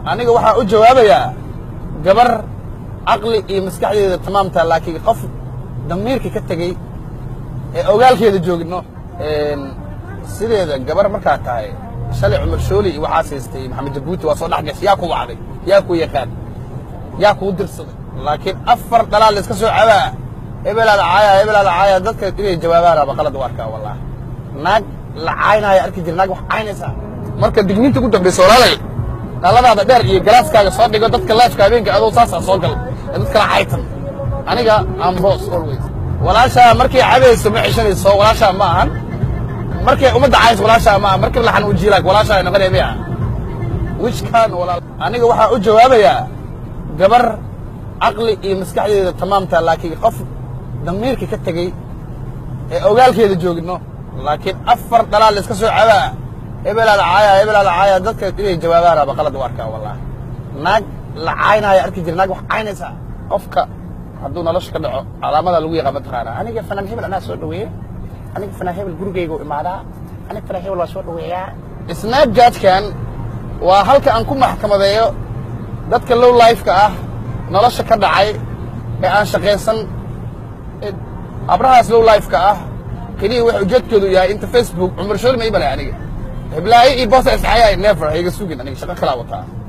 aniga waxaa u jawaabayaa gabar aqli iyo maskaxdeeda tamaamta laakiin qof damiirka ka tagay ee ogaalkeeda joogno sideeda gabar markaa tahay shalay Cumar Shooli iyo waxaa siistay Maxamed Jabuuti waa soo dhaxgash yaa ku wacday yaa ku yaqaan yaa ku dirsaday laakiin afar dalaal iska soo cabaa hebel caaya dadka inay jawaabaan aba qalad u arkaa wallahi naag la caynaya arki jir naag wax caynaysa marka digniinta ku dambayso walaalay dhaladaada dheer iyo galaaskaaga soo dhigo dadka laafka habeenka adoo saasa soo gal dadka la caytan aniga am boss always walaasha markay cabayso ma cishanayso walaasha ma ahan markay umada caayis walaasha ma ahan markay laxan u jiilaak walaasha ay naqareemaya which kan walaal aniga waxa u jawaabayaa gabar aqli iyo maskaxdeeda tamaamta laakiin qof damiirka ka tagay ee ogaalkeeda joogno laakiin afar dalaal iska soo cabaa hebel caaya dadka inay jawaabaan aba qalad u arkaa wallahi naag la caynaya arki jir naag wax caynaysa qofka hadduu nolosha ka dhaco calaamada lagu yaqaan mataqaana aniga fanaan hebel anaa soo dhaweeyay aniga fanaan hebel gurigayga u imaadaa aniga fanaan hebel waa soo dhaweeyaa snapchat-kan waa halka aan ku maxkamadeeyo dadka low life-ka ah nolosha ka dhacay ee aan shaqaysan abrahaas low life-ka ah kaliya wax ujeedkoodu yahay inta Facebook Cumar Shooli ma ibalay aniga heblaay iyo boss isxaayay never hayga sugin aniga shaqo kala wataa